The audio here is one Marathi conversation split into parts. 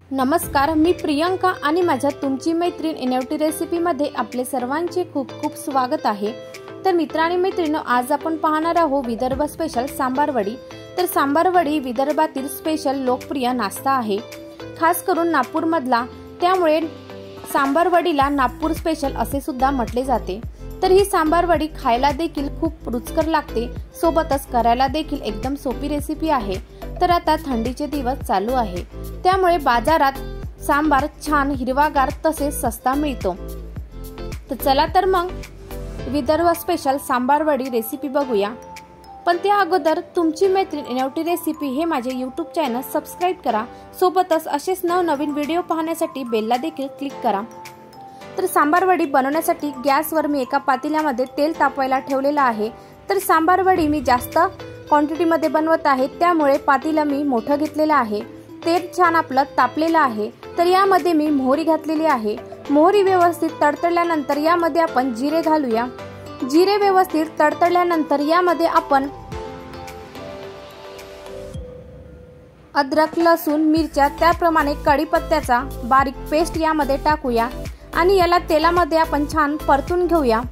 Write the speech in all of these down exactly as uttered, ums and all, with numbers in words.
नमस्कार, मी प्रियंका आणि माझ्या तुमची मैत्रीण इनोव्हेटिव्ह रेसिपीमध्ये आपले सर्वांचे खूप खूप स्वागत आहे। तर मित्र आणि मैत्रिणींनो, आज आपण पाहणार आहोत विदर्भ स्पेशल सांबार वडी। तर सांबार वडी विदर्भातील स्पेशल लोकप्रिय नाश्ता आहे, खास करून नागपूर मधला, त्यामुळे सांबार वडीला नागपूर स्पेशल असे सुद्धा म्हटले जाते। तर ही सांबार वडी खायला देखील खूप रुचकर लागते, सोबतच करायला देखील एकदम सोपी रेसिपी आहे। तर आता थंडीचे दिवस चालू आहे, त्यामुळे बाजारात सांबार छान हिरवागार तसेच सस्ता मिळतो। तर चला तर मग विदर्भ स्पेशल सांबार वडी रेसिपी बघूया। पण त्या अगोदर तुमची मैत्रीण इनोव्हेटिव्ह रेसिपी हे माझे यूट्यूब चॅनल सबस्क्राइब करा, सोबतच असेच नवनवीन व्हिडिओ पाहण्यासाठी बेलला देखील क्लिक करा। तर सांबार वडी बनवण्यासाठी गॅसवर मी एका पातेल्यामध्ये तेल तापवायला ठेवलेला आहे। तर सांबार वडी मी जास्त क्वांटिटी मध्ये बनवत आहे, त्यामुळे पातेलं मी मोठं घेतलेलं आहे। तेल छान आपलं तापलेलं आहे। तर यामध्ये मी मोहरी घातलेली आहे। मोहरी व्यवस्थित तडतडल्यानंतर यामध्ये आपण जिरे घालूया। जिरे व्यवस्थित तडतडल्यानंतर यामध्ये आपण अद्रक, लसूण, मिरच्या, त्याप्रमाणे कढीपत्त्याचा बारीक पेस्ट यामध्ये टाकूया आणि याला तेलामध्ये आपण छान परतून घेऊया।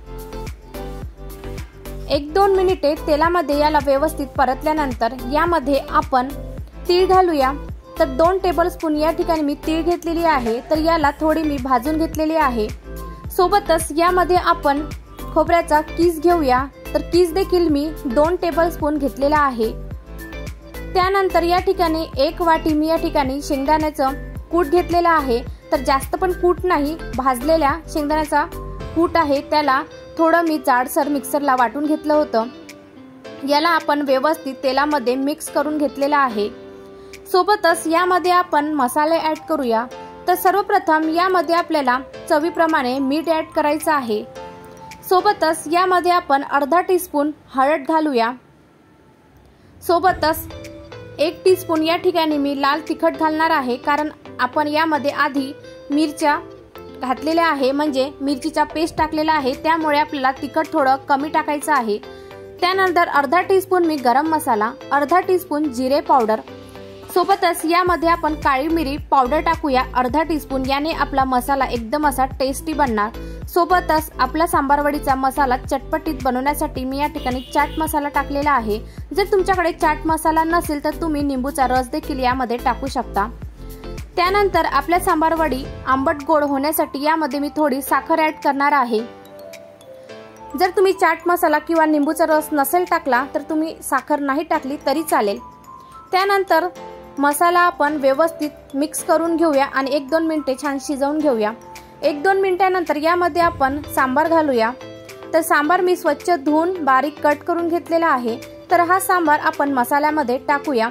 एक दोन मिनिटे तेलामध्ये याला व्यवस्थित परतल्यानंतर यामध्ये आपण तीळ घालूया। तर दोन टेबलस्पून या ठिकाणी मी तीळ घेतलेली आहे। तर याला थोडी मी भाजून घेतलेली आहे। सोबतच यामध्ये आपण खोबऱ्याचा किस घेऊया। तर किस देखील मी दोन टेबलस्पून घेतलेला आहे। त्यानंतर या ठिकाणी एक वाटी मी या ठिकाणी शेंगदाण्याचं कूट घेतलेला आहे। तर जास्त पण कूट नाही, भाजलेल्या शेंगदाण्याचा कूट आहे, त्याला थोडं मी जाडसर मिक्सरला वाटून घेतलं होतं। याला आपण व्यवस्थित तेलामध्ये मिक्स करून घेतलेला आहे। सोबतच यामध्ये आपण मसाले ऍड करूया। तर सर्वप्रथम यामध्ये आपल्याला चवीप्रमाणे मीठ ऍड करायचं आहे। सोबतच यामध्ये आपण अर्धा टीस्पून हळद घालूया। सोबतच एक टीस्पून या ठिकाणी मी लाल तिखट घालणार आहे, कारण आपण यामध्ये आधी मिरच्या घातलेल्या आहे, म्हणजे मिरचीचा पेस्ट टाकलेला आहे, त्यामुळे आपल्याला तिखट थोडं कमी टाकायचं आहे। त्यानंतर अर्धा टीस्पून मी गरम मसाला, अर्धा टीस्पून जिरे पावडर, सोबतच यामध्ये आपण काळी मिरी पावडर टाकूया अर्धा टीस्पून। याने आपला मसाला एकदम असा टेस्टी बनणार। सोबतच आपला सांबार वडीचा मसाला चटपटीत बनवण्यासाठी मी या ठिकाणी चाट मसाला टाकलेला आहे। जर तुमच्याकडे चाट मसाला नसेल तर तुम्ही निंबूचा रस देखील यामध्ये टाकू शकता। त्यानंतर आपल्या सांबार वडी आंबट गोड होण्यासाठी यामध्ये मी थोडी साखर ऍड करणार आहे। जर तुम्ही चाट मसाला किंवा निंबूचा रस नसेल टाकला तर तुम्ही साखर नाही टाकली तरी चालेल। त्यानंतर मसाला आपण व्यवस्थित मिक्स करून घेऊया आणि एक दोन मिनिटे छान शिजवून घेऊया। एक दोन मिनिटांनंतर यामध्ये आपण सांबार घालूया। तर सांबार मी स्वच्छ धुवून बारीक कट करून घेतलेला आहे। तर हा सांबार आपण मसाल्यामध्ये टाकूया।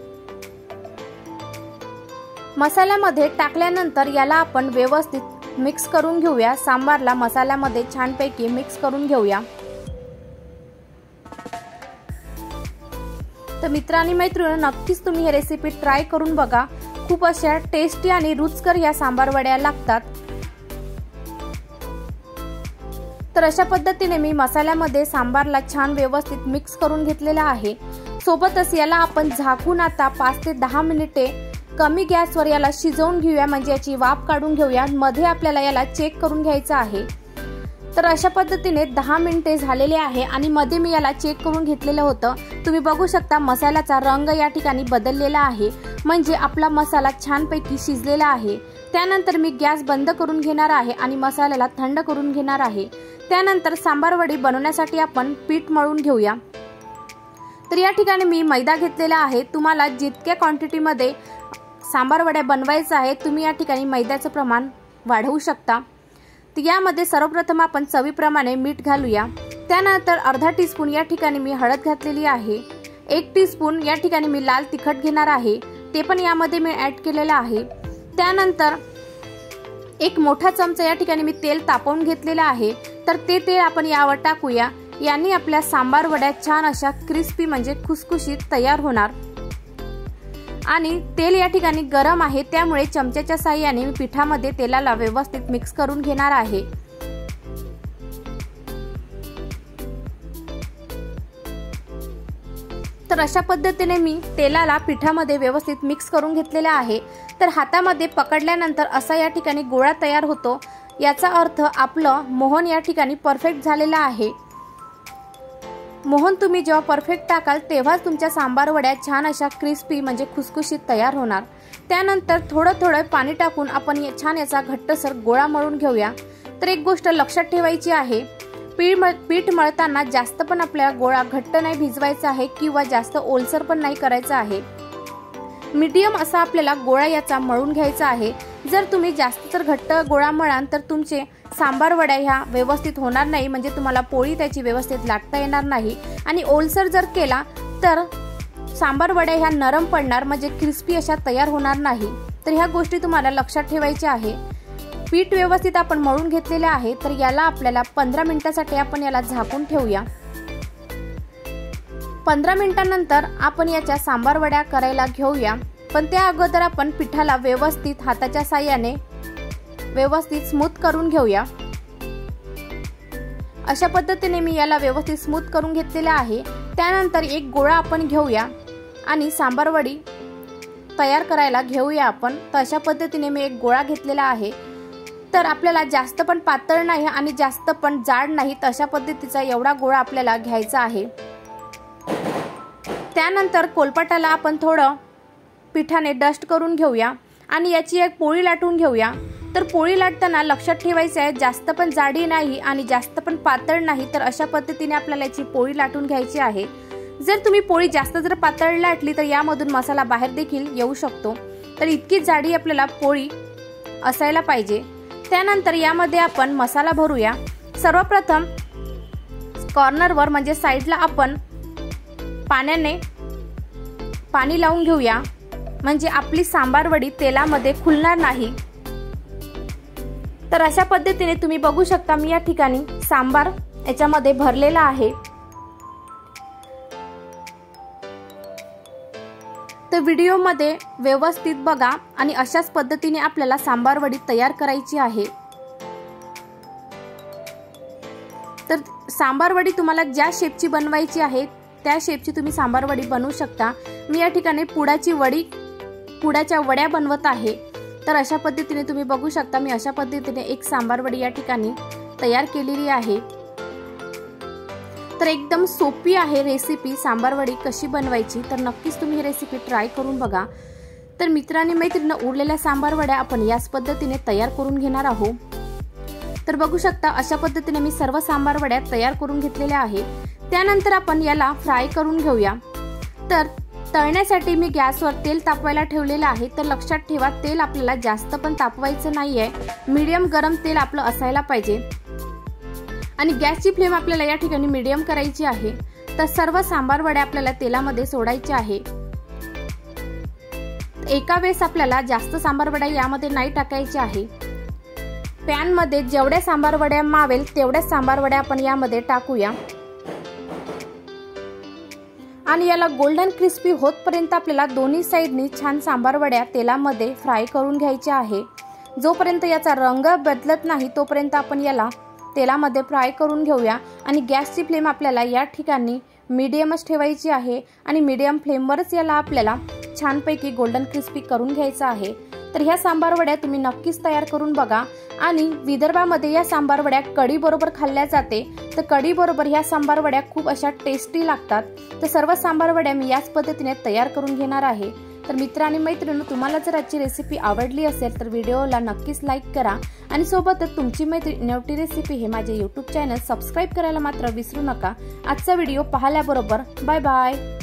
मसाल्यामध्ये टाकल्यानंतर याला आपण व्यवस्थित मिक्स करून घेऊया। सांबारला मसाल्यामध्ये छानपैकी मिक्स करून घेऊया। तर मित्र आणि मैत्रिणींनो, नक्कीच तुम्ही ही रेसिपी ट्राय करून बघा। खूप अशा टेस्टी आणि रुचकर या सांबार वड्या लागतात। तर अशा पद्धतीने मी मसाल्यामध्ये सांबारला छान व्यवस्थित मिक्स करून घेतलेला आहे। सोबतच याला आपण झाकून आता पाच ते दहा मिनिटे कमी गॅसवर याला शिजवून घेऊया, म्हणजे याची वाफ काढून घेऊया। मध्ये आपल्याला याला चेक करून घ्यायचं आहे। तर अशा पद्धतीने दहा मिनिटे झालेले आहे आणि मध्ये मी याला चेक करून घेतलेलं होतं। तुम्ही बघू शकता मसाल्याचा रंग या ठिकाणी बदललेला आहे, म्हणजे आपला मसाला छानपैकी शिजलेला आहे। त्यानंतर मी गॅस बंद करून घेणार आहे आणि मसाल्याला थंड करून घेणार आहे। त्यानंतर सांबार वडी बनवण्यासाठी आपण पीठ मळून घेऊया। तर या ठिकाणी मी मैदा घेतलेला आहे। तुम्हाला जितक्या क्वांटिटी मध्ये सांबार वड्या बनवायचं आहे तुम्ही या ठिकाणी मैद्याचं प्रमाण वाढवू शकता। तर यामध्ये सर्वप्रथम आपण चवीप्रमाणे मीठ घालूया। त्यानंतर अर्धा टीस्पून या ठिकाणी मी हळद घातलेली आहे। एक टीस्पून या ठिकाणी मी लाल तिखट घेणार आहे, ते पण यामध्ये मी ऍड केलेलं आहे। त्यानंतर एक मोठा चमचा या ठिकाणी मी तेल तापवून घेतलेलं आहे। तर ते तेल आपण यावर टाकूया। याने आपल्या सांबार वड्या छान अशा क्रिस्पी म्हणजे खुसखुशीत तयार होणार। आणि तेल या ठिकाणी गरम आहे, त्यामुळे चमच्याच्या साहाय्याने मी पिठामध्ये तेलाला व्यवस्थित मिक्स करून घेणार आहे। तर अशा पद्धतीने मी तेलाला पिठामध्ये व्यवस्थित मिक्स करून घेतलेले आहे। तर हातामध्ये पकडल्यानंतर असा या ठिकाणी गोळा तयार होतो। याचा अर्थ आपलं मोहन या ठिकाणी परफेक्ट झालेला आहे। मोहन तुम्ही जेव्हा परफेक्ट टाकाल तेव्हाच तुमच्या सांबार वड्या छान अशा क्रिस्पी म्हणजे खुसखुशीत तयार होणार। त्यानंतर थोडं थोडं पाणी टाकून आपण छान याचा घट्टसर गोळा मळून घेऊया। तर एक गोष्ट लक्षात ठेवायची आहे, पीठ पीठ मळताना जास्त पण आपल्याला गोळा घट्ट नाही भिजवायचा आहे किंवा जास्त ओलसर पण नाही करायचा आहे। मीडियम असा आपल्याला गोळा याचा मळून घ्यायचा आहे। जर तुम्ही जास्त जर घट्ट गोळा मळाल तर तुमचे सांबार वड्या ह्या व्यवस्थित होणार नाही, म्हणजे तुम्हाला पोळी त्याची व्यवस्थित लाटता येणार नाही। आणि ओलसर जर केला तर सांबार वड्या ह्या नरम पडणार, म्हणजे क्रिस्पी अशा तयार होणार नाही। तर ह्या गोष्टी तुम्हाला लक्षात ठेवायच्या आहे। पीठ व्यवस्थित आपण मळून घेतलेले आहे। तर याला आपल्याला पंधरा मिनिटांसाठी आपण याला झाकून ठेवूया। पंधरा मिनिटांनंतर आपण याच्या सांबार वड्या करायला घेऊया, पण त्या अगोदर आपण पिठाला व्यवस्थित हाताच्या साहाय्याने व्यवस्थित स्मूथ करून घेऊया। अशा पद्धतीने मी याला व्यवस्थित स्मूथ करून घेतलेला आहे। त्यानंतर एक गोळा आपण घेऊया आणि सांबार वडी तयार करायला घेऊया आपण। तर अशा पद्धतीने मी एक गोळा घेतलेला आहे। तर आपल्याला जास्त पण पातळ नाही आणि जास्त पण जाड नाही, तर अशा पद्धतीचा एवढा गोळा आपल्याला घ्यायचा आहे। त्यानंतर कोलपाटाला आपण थोडं पिठाने डस्ट करून घेऊया आणि याची एक पोळी लाटून घेऊया। तर पोळी लाटताना लक्षात ठेवायचं आहे, जास्त पण जाडी नाही आणि जास्त पण पातळ नाही। तर अशा पद्धतीने आपल्याला याची पोळी लाटून घ्यायची आहे। जर तुम्ही पोळी जास्त जर पातळ लाटली तर यामधून मसाला बाहेर देखील येऊ शकतो। तर इतकी जाडी आपल्याला पोळी असायला पाहिजे। त्यानंतर यामध्ये आपण मसाला भरूया। सर्वप्रथम कॉर्नरवर म्हणजे साईडला आपण पाण्याने पाणी लावून घेऊया, म्हणजे आपली सांबार वडी तेलामध्ये खुलणार नाही। तर अशा पद्धतीने तुम्ही बघू शकता मी या ठिकाणी सांबार याच्यामध्ये भरलेला आहे। तर व्हिडिओमध्ये व्यवस्थित बघा आणि अशाच पद्धतीने आपल्याला सांबार वडी तयार करायची आहे। तर सांबार वडी तुम्हाला ज्या शेपची बनवायची आहे त्या शेपची तुम्ही सांबार वडी बनवू शकता। मी या ठिकाणी पुडाची वडी पुडाच्या वड्या बनवत आहे। तर अशा पद्धतीने तुम्ही बघू शकता मी अशा पद्धतीने एक सांबार वडी या ठिकाणी तयार केलेली आहे। तर एकदम सोपी आहे रेसिपी सांबार वडी कशी बनवायची। तर नक्कीच तुम्ही ही रेसिपी ट्राय करून बघा। तर मित्रांनी मैत्रिणींना उरलेल्या सांबार वड्या आपण याच पद्धतीने तयार करून घेणार आहोत। तर बघू शकता अशा पद्धतीने मी सर्व सांबार वड्या तयार करून घेतलेल्या आहे। त्यानंतर आपण याला फ्राय करून घेऊया। तर तळण्यासाठी मी गॅसवर तेल तापवायला ठेवलेलं आहे। तर लक्षात ठेवा तेल आपल्याला जास्त पण तापवायचं नाहीये, मीडियम गरम तेल आपलं असायला पाहिजे आणि गॅसची फ्लेम आपल्याला या ठिकाणी मीडियम करायची आहे। तर सर्व सांबार वड्या आपल्याला तेलामध्ये सोडायचे आहे। एका वेळेस आपल्याला जास्त सांबार वड्या यामध्ये नाही टाकायचे आहे। पॅन मध्ये जेवढ्या सांबार वड्या मावेल तेवढ्या सांबार वड्या आपण यामध्ये टाकूया आणि याला गोल्डन क्रिस्पी होतपर्यंत आपल्याला दोन्ही साइडनी छान सांबार वड्या तेलामध्ये फ्राय करून घ्यायच्या आहे। जोपर्यंत याचा रंग बदलत नाही तोपर्यंत आपण याला तेलामध्ये फ्राय करून घेऊया आणि गॅसची फ्लेम आपल्याला या ठिकाणी मीडियमच ठेवायची आहे आणि मीडियम फ्लेमवरच याला आपल्याला छानपैकी गोल्डन क्रिस्पी करून घ्यायचा आहे। तर ह्या सांबार वड्या तुम्ही नक्कीच तयार करून बघा आणि विदर्भामध्ये या सांबार वड्या कढी बरोबर खाल्ल्या जाते। तर कढी बरोबर ह्या सांबार वड्या खूप अशा टेस्टी लागतात। तर सर्व सांबार वड्या मी याच पद्धतीने तयार करून घेणार आहे। तर मित्र आणि मैत्रिणी तुम्हाला जर आजची रेसिपी आवडली असेल तर व्हिडिओला नक्कीच लाईक करा आणि सोबतच तुमची मैत्रीण नवटी रेसिपी हे माझे यूट्यूब चॅनल सबस्क्राइब करायला मात्र विसरू नका। आजचा व्हिडिओ पाहिल्याबरोबर बाय बाय।